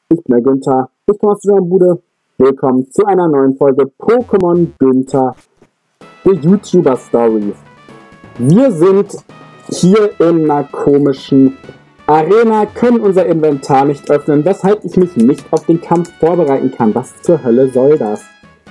Ich bin der Günther, ich komme aus der Bude. Willkommen zu einer neuen Folge Pokémon Günther, die YouTuber Stories. Wir sind hier in einer komischen Arena, können unser Inventar nicht öffnen, weshalb ich mich nicht auf den Kampf vorbereiten kann. Was zur Hölle soll das?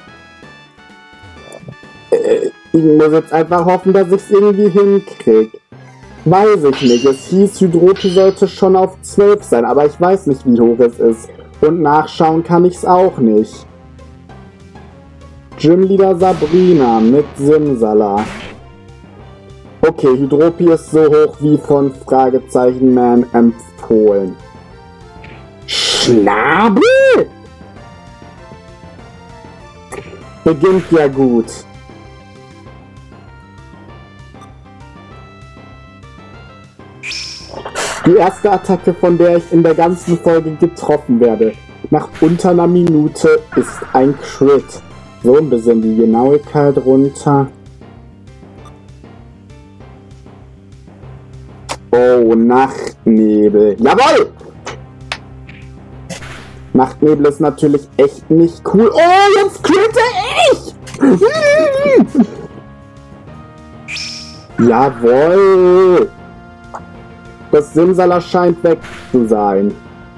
Ich muss jetzt einfach hoffen, dass ich es irgendwie hinkriege. Weiß ich nicht. Es hieß, Hydropi sollte schon auf 12 sein, aber ich weiß nicht, wie hoch es ist. Und nachschauen kann ich es auch nicht. Gymleader Sabrina mit Simsala. Okay, Hydropi ist so hoch wie von Fragezeichen Man empfohlen. Schnabel! Beginnt ja gut. Die erste Attacke, von der ich in der ganzen Folge getroffen werde, nach unter einer Minute, ist ein Crit. So, ein bisschen die Genauigkeit runter. Oh, Nachtnebel. Jawohl! Nachtnebel ist natürlich echt nicht cool. Oh, jetzt critte ich! Jawohl! Das Simsala scheint weg zu sein.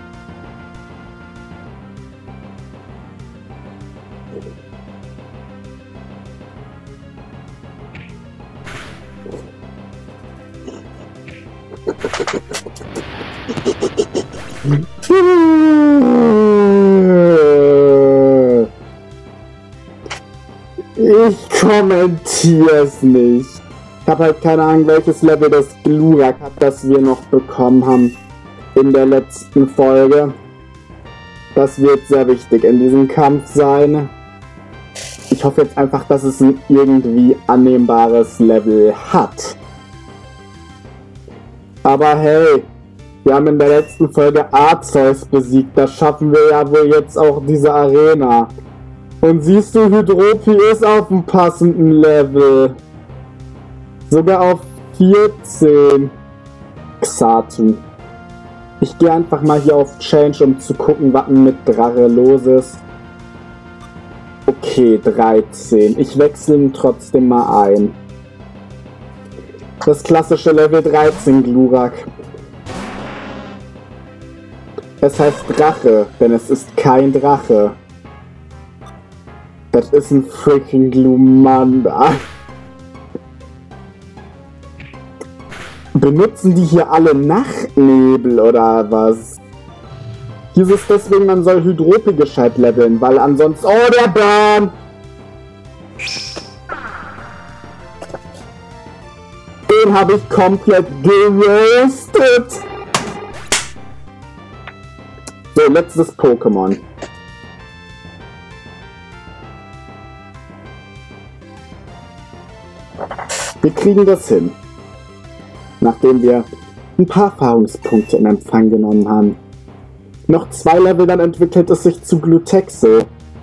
Ich kommentiere es nicht. Ich habe halt keine Ahnung, welches Level das Glurak hat, das wir noch bekommen haben in der letzten Folge. Das wird sehr wichtig in diesem Kampf sein. Ich hoffe jetzt einfach, dass es ein irgendwie annehmbares Level hat. Aber hey, wir haben in der letzten Folge Arceus besiegt. Das schaffen wir ja wohl jetzt auch diese Arena. Und siehst du, Hydropi ist auf dem passenden Level. Sogar auf 14. Xatu. Ich gehe einfach mal hier auf Change, um zu gucken, was mit Drache los ist. Okay, 13. Ich wechsle ihn trotzdem mal ein. Das klassische Level 13 Glurak. Es heißt Drache, denn es ist kein Drache. Das ist ein freaking Glumanda. Benutzen die hier alle Nachtnebel oder was? Hieß es deswegen, man soll Hydropi gescheit leveln, weil ansonsten... Oh, der Burn! Den habe ich komplett geröstet! So, letztes Pokémon. Wir kriegen das hin. Nachdem wir ein paar Erfahrungspunkte in Empfang genommen haben. Noch 2 Level, dann entwickelt es sich zu Glutexo.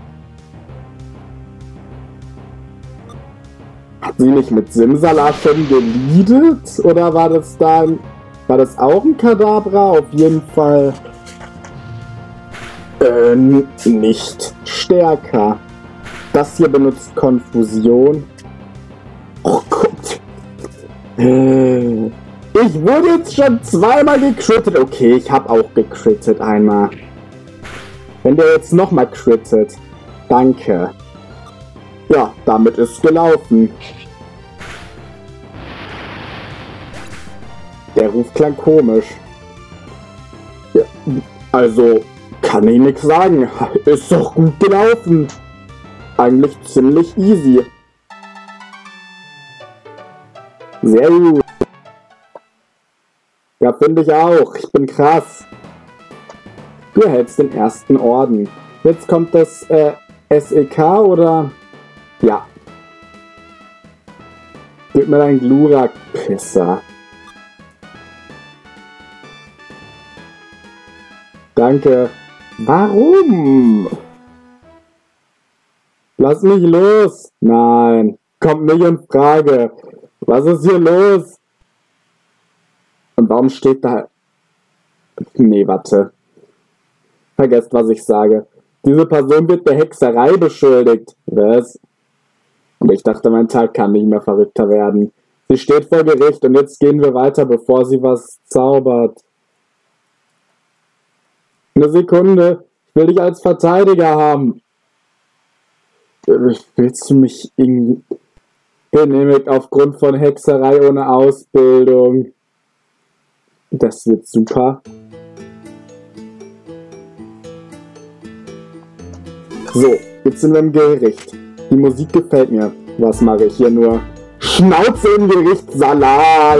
Hat sie nicht mit Simsala schon geleadet? Oder war das dann... War das auch ein Kadabra? Auf jeden Fall... nicht stärker. Das hier benutzt Konfusion. Oh Gott. Ich wurde jetzt schon zweimal gecrittet. Okay, ich habe auch gecrittet einmal. Wenn der jetzt nochmal crittet. Danke. Ja, damit ist gelaufen. Der Ruf klang komisch. Ja, also, kann ich nichts sagen. Ist doch gut gelaufen. Eigentlich ziemlich easy. Sehr gut. Ja, finde ich auch. Ich bin krass. Du erhältst den ersten Orden. Jetzt kommt das SEK oder... Ja. Gib mir dein Glurak-Pisser. Danke. Warum? Lass mich los. Nein. Kommt nicht in Frage. Was ist hier los? Und warum steht da... Nee, warte. Vergesst, was ich sage. Diese Person wird der Hexerei beschuldigt. Was? Aber ich dachte, mein Tag kann nicht mehr verrückter werden. Sie steht vor Gericht und jetzt gehen wir weiter, bevor sie was zaubert. Eine Sekunde. Ich will dich als Verteidiger haben. Willst du mich irgendwie genehmigt aufgrund von Hexerei ohne Ausbildung? Das wird super. So, jetzt sind wir im Gericht. Die Musik gefällt mir. Was mache ich hier nur? Schnauze im Gerichtssaal!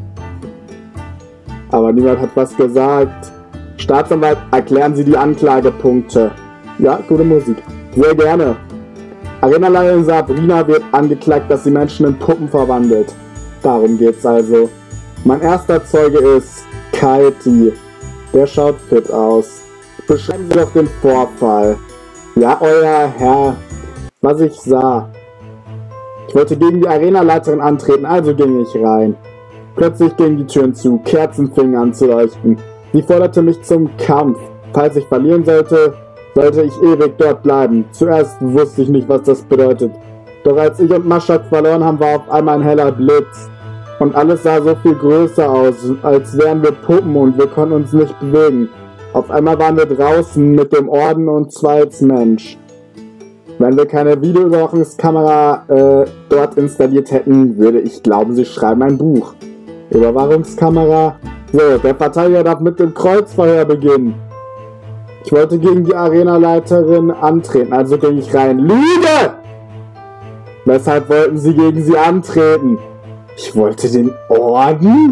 Aber niemand hat was gesagt. Staatsanwalt, erklären Sie die Anklagepunkte. Ja, gute Musik. Sehr gerne. Arenaleiterin Sabrina wird angeklagt, dass sie Menschen in Puppen verwandelt. Darum geht's also. Mein erster Zeuge ist Katie. Der schaut fit aus. Beschreiben Sie doch den Vorfall. Ja, euer Herr. Was ich sah. Ich wollte gegen die Arenaleiterin antreten, also ging ich rein. Plötzlich gingen die Türen zu, Kerzen fingen an zu leuchten. Sie forderte mich zum Kampf. Falls ich verlieren sollte, sollte ich ewig dort bleiben. Zuerst wusste ich nicht, was das bedeutet. Doch als ich und Maschak verloren haben, war auf einmal ein heller Blitz. Und alles sah so viel größer aus, als wären wir Puppen und wir konnten uns nicht bewegen. Auf einmal waren wir draußen mit dem Orden und zwar als Mensch. Wenn wir keine Videoüberwachungskamera dort installiert hätten, würde ich glauben, sie schreiben ein Buch. Überwachungskamera. So, der Verteidiger darf mit dem Kreuzverhör beginnen. Ich wollte gegen die Arenaleiterin antreten, also ging ich rein. Lüge! Weshalb wollten Sie gegen sie antreten? Ich wollte den Orden?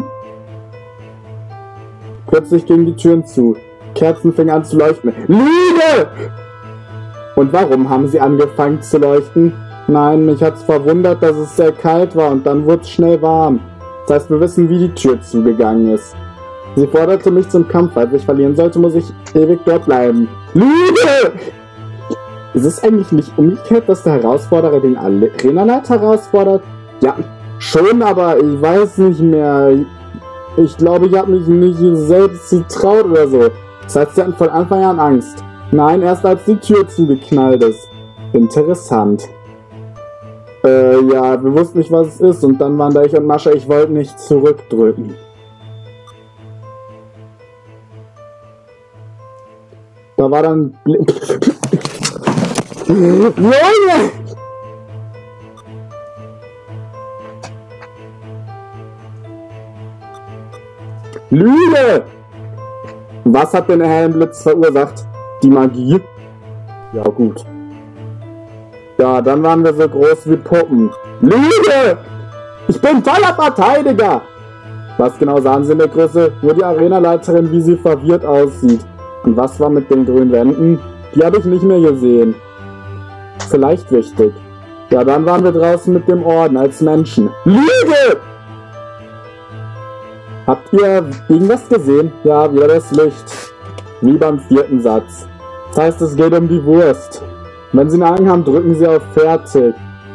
Plötzlich gingen die Türen zu. Kerzen fingen an zu leuchten. Lüge! Und warum haben sie angefangen zu leuchten? Nein, mich hat's verwundert, dass es sehr kalt war und dann wurde es schnell warm. Das heißt, wir wissen, wie die Tür zugegangen ist. Sie forderte mich zum Kampf, falls ich verlieren sollte, muss ich ewig dort bleiben. Lüge! Ist es eigentlich nicht umgekehrt, dass der Herausforderer den Arenaleiter herausfordert? Ja, schon, aber ich weiß nicht mehr. Ich glaube, ich habe mich nicht selbst getraut oder so. Das heißt, sie hatten von Anfang an Angst. Nein, erst als die Tür zugeknallt ist. Interessant. Ja, wir wussten nicht, was es ist. Und dann waren da ich und Mascha, ich wollte nicht zurückdrücken. Da war dann... Junge! Lüge! Was hat den hellen Blitz verursacht? Die Magie? Ja, gut. Ja, dann waren wir so groß wie Puppen. Lüge! Ich bin toller Verteidiger! Was genau sahen Sie in der Größe? Nur die Arenaleiterin, wie sie verwirrt aussieht. Und was war mit den grünen Wänden? Die habe ich nicht mehr gesehen. Vielleicht wichtig. Ja, dann waren wir draußen mit dem Orden als Menschen. Lüge! Habt ihr irgendwas gesehen? Ja, wieder das Licht. Wie beim vierten Satz. Das heißt, es geht um die Wurst. Wenn Sie einen Angst haben, drücken Sie auf Fertig.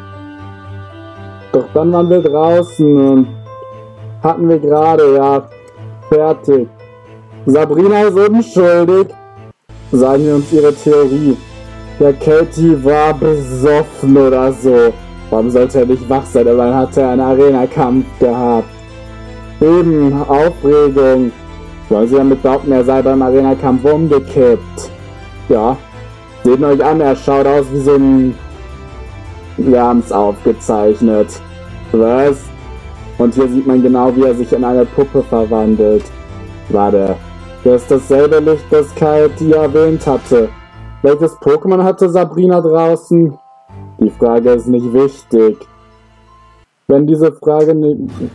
Doch dann waren wir draußen und hatten wir gerade, ja, fertig. Sabrina ist unschuldig. Sagen wir uns ihre Theorie. Ja, Katie war besoffen oder so. Warum sollte er nicht wach sein? Aber dann hat er einen Arena-Kampf gehabt. Eben, Aufregung. Wollen Sie damit behaupten, er sei beim Arena-Kampf umgekippt? Ja. Seht euch an, er schaut aus wie so ein... Wir haben es aufgezeichnet. Was? Und hier sieht man genau, wie er sich in eine Puppe verwandelt. Warte. Das ist dasselbe Licht, das Katie erwähnt hatte. Welches Pokémon hatte Sabrina draußen? Die Frage ist nicht wichtig. Wenn diese Frage nicht...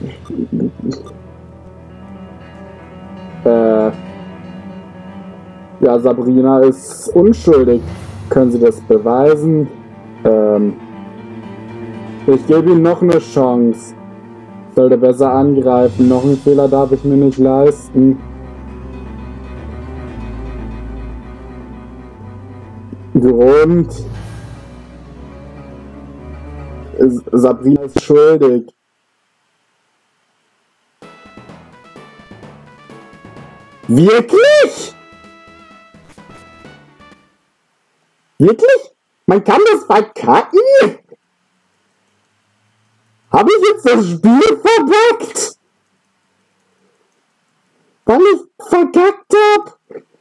Ja, Sabrina ist unschuldig. Können Sie das beweisen? Ich gebe ihm noch eine Chance. Sollte besser angreifen. Noch einen Fehler darf ich mir nicht leisten. Grund. Sabrina ist schuldig. Wirklich? Wirklich? Man kann das verkacken? Habe ich jetzt das Spiel verbuggt? Weil ich verkackt hab?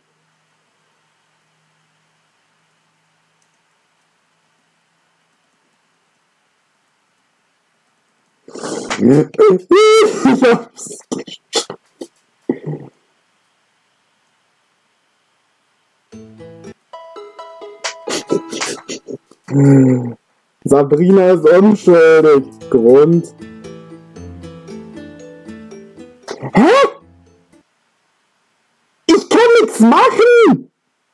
Ich hab's geschafft. Sabrina ist unschuldig. Grund. Hä? Ich kann nichts machen!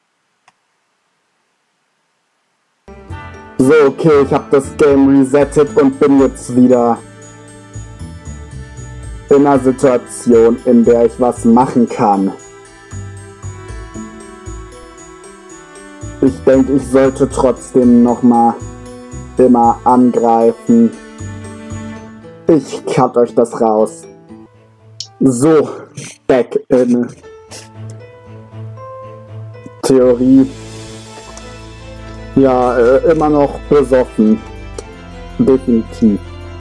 So, okay, ich habe das Game resettet und bin jetzt wieder in einer Situation, in der ich was machen kann. Ich denke, ich sollte trotzdem nochmal immer angreifen. Ich cut euch das raus. So, back in Theorie. Ja, immer noch besoffen. Definitiv.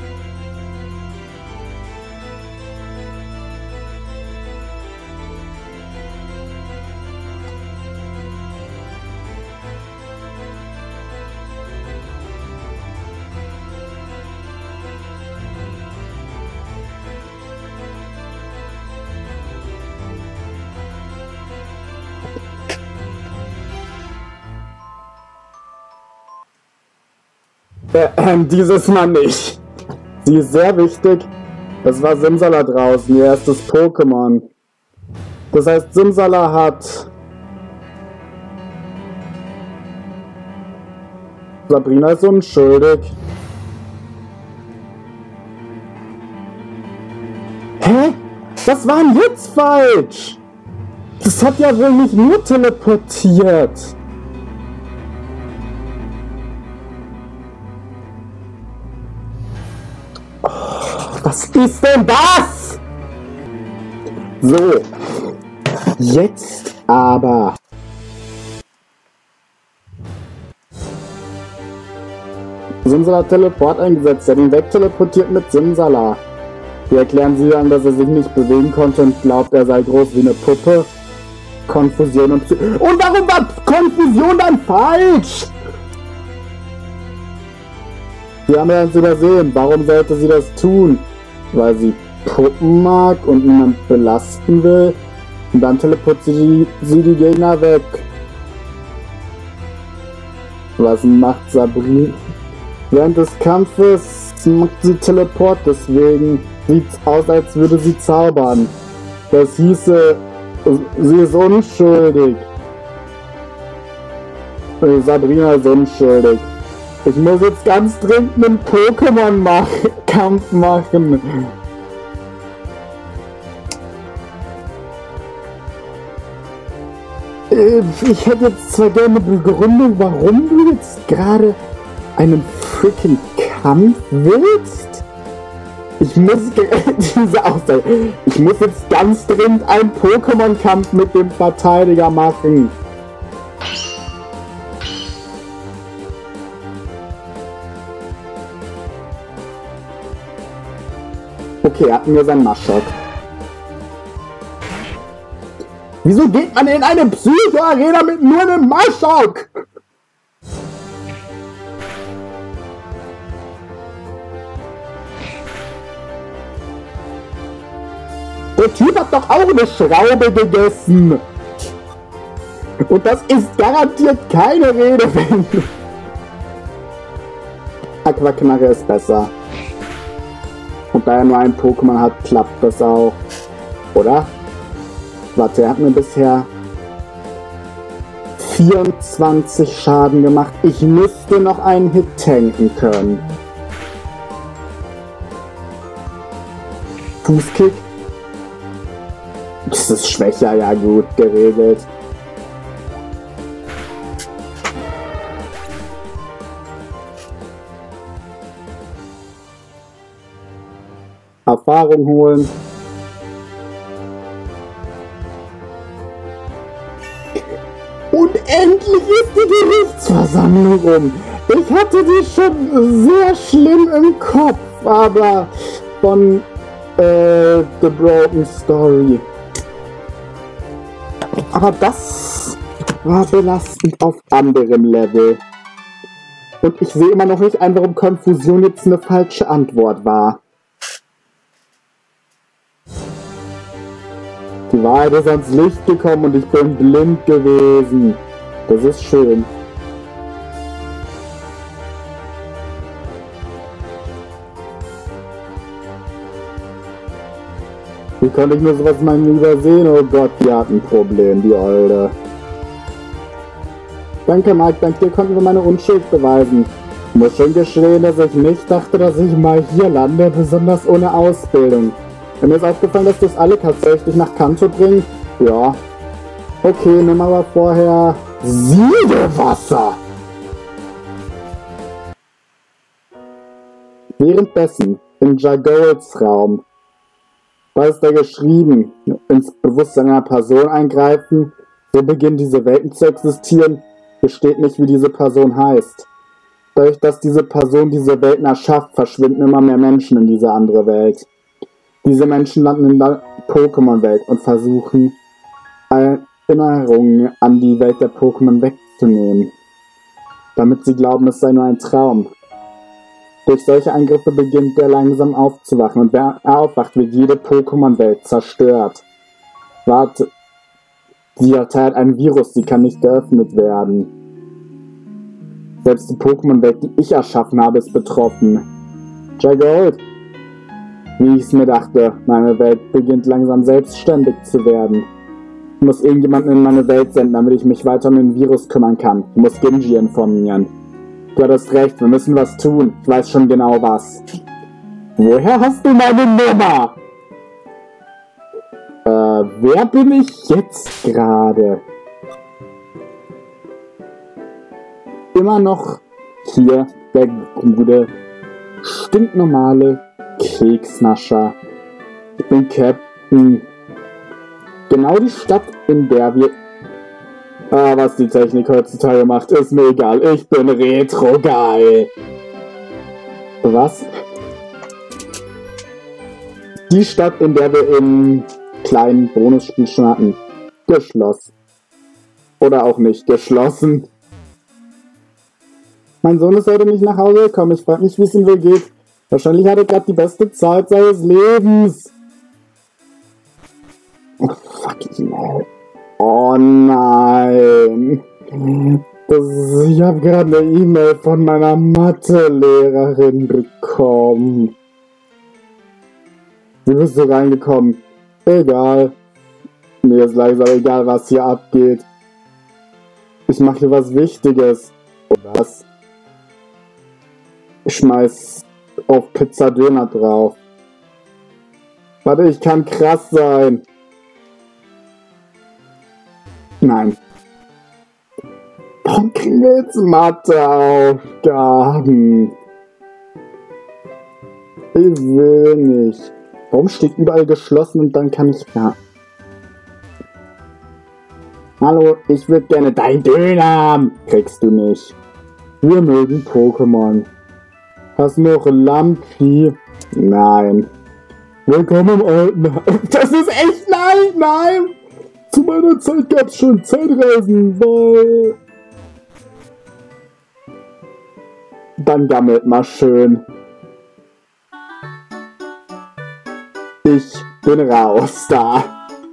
Dieses Mal nicht. Sie ist sehr wichtig. Das war Simsala draußen, ihr erstes Pokémon. Das heißt, Simsala hat... Sabrina ist unschuldig. Hä? Was war denn jetzt falsch? Das hat ja wohl nicht nur teleportiert. Was ist denn das? So. Jetzt aber. Simsala hat Teleport eingesetzt. Er hat ihn wegteleportiert mit Simsala. Wie erklären Sie dann, dass er sich nicht bewegen konnte und glaubt, er sei groß wie eine Puppe? Konfusion und Und warum war Konfusion dann falsch? Sie haben ja uns übersehen. Warum sollte sie das tun? Weil sie Puppen mag und niemand belasten will. Und dann teleportiert sie die Gegner weg. Was macht Sabrina? Während des Kampfes macht sie Teleport, deswegen sieht's aus, als würde sie zaubern. Das hieße, sie ist unschuldig. Sabrina ist unschuldig. Ich muss jetzt ganz dringend einen Pokémon-Kampf machen. Ich hätte jetzt zwar gerne eine Begründung, warum du jetzt gerade einen freaking Kampf willst. Ich muss diese Aussage. Ich muss jetzt ganz dringend einen Pokémon-Kampf mit dem Verteidiger machen. Okay, er hat mir seinen Maschok. Wieso geht man in eine Psycho-Arena mit nur einem Maschok? Der Typ hat doch auch eine Schraube gegessen. Und das ist garantiert keine Redewendung. Aquaknarre ist besser. Und da er nur ein Pokémon hat, klappt das auch. Oder? Warte, er hat mir bisher 24 Schaden gemacht. Ich müsste noch einen Hit tanken können. Fußkick. Das ist schwächer, ja gut, geregelt. Erfahrung holen. Und Und endlich ist die Gerichtsversammlung rum. Ich hatte die schon sehr schlimm im Kopf, aber von The Broken Story. Aber das war belastend auf anderem Level. Und ich sehe immer noch nicht ein, warum Konfusion jetzt eine falsche Antwort war. Die Wahrheit ist ans Licht gekommen und ich bin blind gewesen. Das ist schön. Wie konnte ich nur sowas mal übersehen? Oh Gott, die hat ein Problem, die Olde. Danke, Mike, dank dir konnten wir meine Unschuld beweisen. Ich muss schon gestehen, dass ich nicht dachte, dass ich mal hier lande, besonders ohne Ausbildung. Mir ist aufgefallen, dass das alle tatsächlich nach Kanto bringen. Ja. Okay, nimm aber vorher Siedewasser. Währenddessen in Jargolds Raum. Da ist da geschrieben, ins Bewusstsein einer Person eingreifen, so beginnen diese Welten zu existieren, besteht nicht, wie diese Person heißt. Dadurch, dass diese Person diese Welten erschafft, verschwinden immer mehr Menschen in diese andere Welt. Diese Menschen landen in der Pokémon-Welt und versuchen, Erinnerungen an die Welt der Pokémon wegzunehmen, damit sie glauben, es sei nur ein Traum. Durch solche Angriffe beginnt er langsam aufzuwachen und wer aufwacht, wird jede Pokémon-Welt zerstört. Warte, sie erteilt ein Virus, sie kann nicht geöffnet werden. Selbst die Pokémon-Welt, die ich erschaffen habe, ist betroffen. Jargold! Wie ich es mir dachte, meine Welt beginnt langsam selbstständig zu werden. Ich muss irgendjemanden in meine Welt senden, damit ich mich weiter um den Virus kümmern kann. Ich muss Genji informieren. Du hattest recht, wir müssen was tun. Ich weiß schon genau was. Woher hast du meine Nummer? Wer bin ich jetzt gerade? Immer noch hier der gute, stinknormale Keksnascher. Ich bin Captain. Genau die Stadt, in der wir... was die Technik heutzutage macht, ist mir egal. Ich bin retro-geil. Was? Die Stadt, in der wir im kleinen Bonusspiel schon hatten. Geschlossen. Oder auch nicht geschlossen. Mein Sohn ist heute nicht nach Hause gekommen. Ich frage mich, wie es ihm wohl geht. Wahrscheinlich hat er gerade die beste Zeit seines Lebens. Oh, fucking hell. Oh nein. Ich habe gerade eine E-Mail von meiner Mathelehrerin bekommen. Wie bist du reingekommen? Egal. Mir ist langsam egal, was hier abgeht. Ich mache hier was Wichtiges. Was? Ich schmeiß auf Pizza Döner drauf. Warte, ich kann krass sein. Nein. Warum kriegen wir jetzt Matheaufgaben? Ich will nicht. Warum steht überall geschlossen und dann kann ich... Ja. Hallo, ich würde gerne dein Döner haben. Kriegst du nicht. Wir mögen Pokémon. Hast du noch Lampi? Nein. Willkommen im Alten... Das ist echt... Nein, nein! Zu meiner Zeit gab's schon Zeitreisen, weil... Dann gammelt mal schön. Ich bin raus da.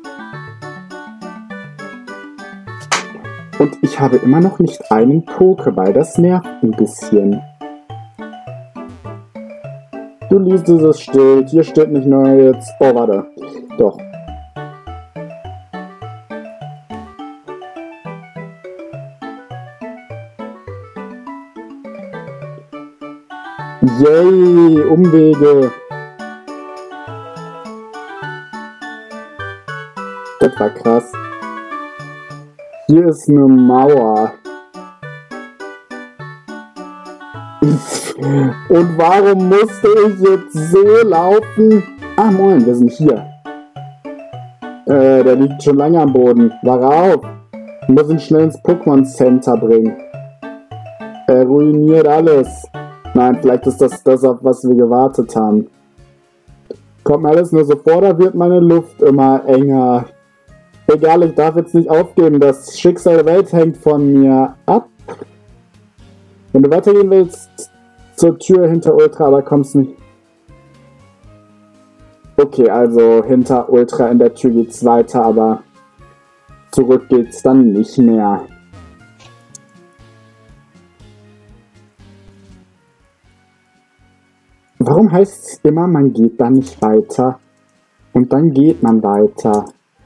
Und ich habe immer noch nicht einen Pokéball. Das nervt ein bisschen. Du liest dieses Schild. Hier steht nicht nur jetzt... Oh, warte. Doch. Yay, Umwege. Das war krass. Hier ist eine Mauer. Und warum musste ich jetzt so laufen? Ah, moin, wir sind hier. Der liegt schon lange am Boden. War auf. Ich muss ihn schnell ins Pokémon Center bringen. Er ruiniert alles. Nein, vielleicht ist das, auf was wir gewartet haben. Kommt mir alles nur so vor, da wird meine Luft immer enger. Egal, ich darf jetzt nicht aufgeben. Das Schicksal der Welt hängt von mir ab. Wenn du weitergehen willst, zur Tür hinter Ultra, aber kommst nicht. Okay, also hinter Ultra in der Tür geht's weiter, aber zurück geht's dann nicht mehr. Warum heißt es immer, man geht da nicht weiter? Und dann geht man weiter.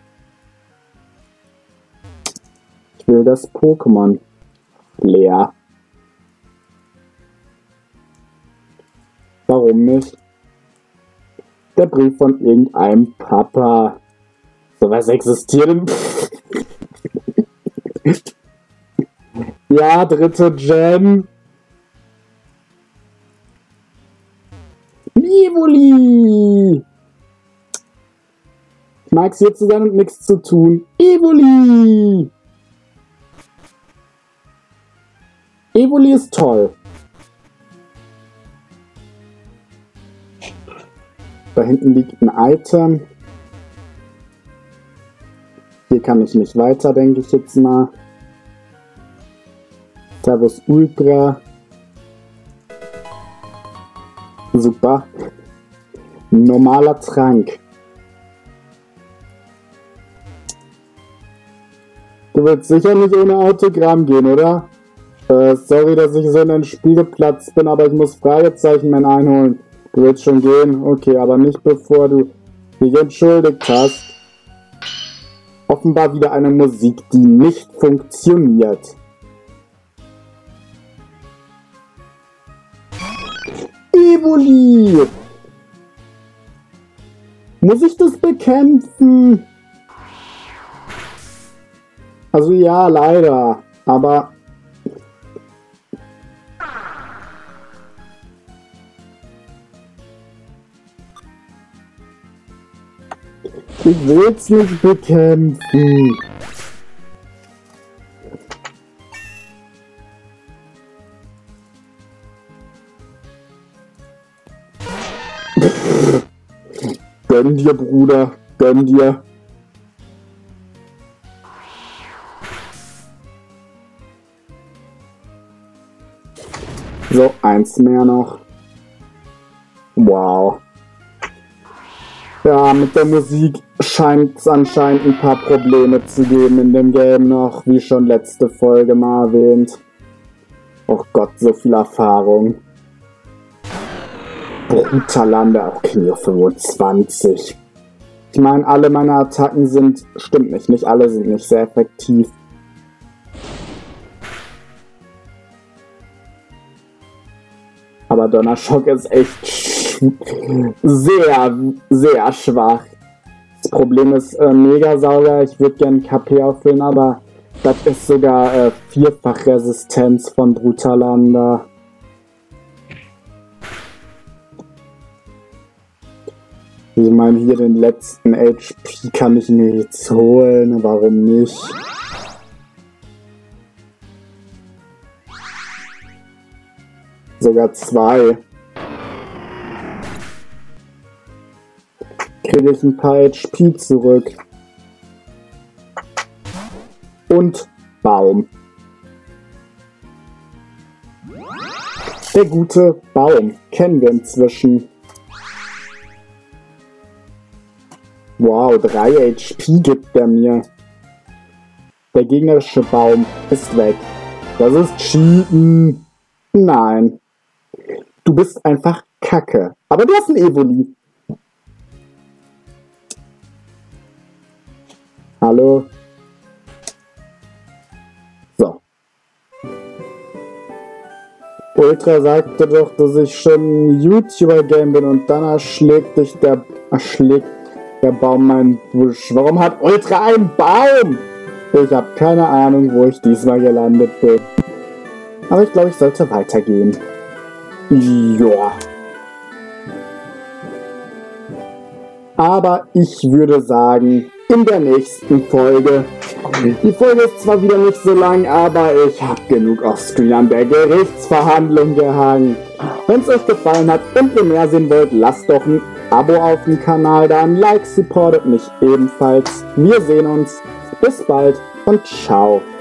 Ich will das Pokémon. Leer. Warum nicht? Der Brief von irgendeinem Papa. So was existiert denn? Ja, 3. Gen. Evoli! Ich mag's hier zu sein und nichts zu tun. Evoli! Evoli ist toll. Da hinten liegt ein Item. Hier kann ich nicht weiter, denke ich jetzt mal. Servus Ultra. Super. Normaler Trank. Du willst sicher nicht ohne Autogramm gehen, oder? Sorry, dass ich so in den Spielplatz bin, aber ich muss Fragezeichenman einholen. Du willst schon gehen? Okay, aber nicht bevor du dich entschuldigt hast. Offenbar wieder eine Musik, die nicht funktioniert. Evoli! Muss ich das bekämpfen? Also ja, leider. Aber... ich will's nicht bekämpfen. Gönn dir, Bruder. Gönn dir. So, eins mehr noch. Wow. Ja, mit der Musik scheint es anscheinend ein paar Probleme zu geben in dem Game noch, wie schon letzte Folge mal erwähnt. Oh Gott, so viel Erfahrung. Brutalande, auch Knio 25. Ich meine, alle meine Attacken sind... stimmt nicht alle sind nicht sehr effektiv. Aber Donnerschock ist echt sehr, sehr schwach. Das Problem ist Megasauger. Ich würde gerne KP auffüllen, aber das ist sogar vierfach Resistenz von Brutalanda. Ich meine, hier den letzten HP kann ich mir jetzt holen. Warum nicht? Sogar 2. Kriege ich ein paar HP zurück. Und Baum. Der gute Baum kennen wir inzwischen. Wow, 3 HP gibt er mir. Der gegnerische Baum ist weg. Das ist Cheaten. Nein. Du bist einfach Kacke. Aber du hast ein Evoli. Hallo? So. Ultra sagte doch, dass ich schon ein YouTuber-Game bin und dann erschlägt der Baum meinen Busch. Warum hat Ultra einen Baum? Ich habe keine Ahnung, wo ich diesmal gelandet bin. Aber ich glaube, ich sollte weitergehen. Ja. Aber ich würde sagen, in der nächsten Folge. Die Folge ist zwar wieder nicht so lang, aber ich habe genug offscreen an der Gerichtsverhandlung gehangen. Wenn es euch gefallen hat und ihr mehr sehen wollt, lasst doch ein Abo auf dem Kanal da, ein Like supportet mich ebenfalls. Wir sehen uns. Bis bald und ciao.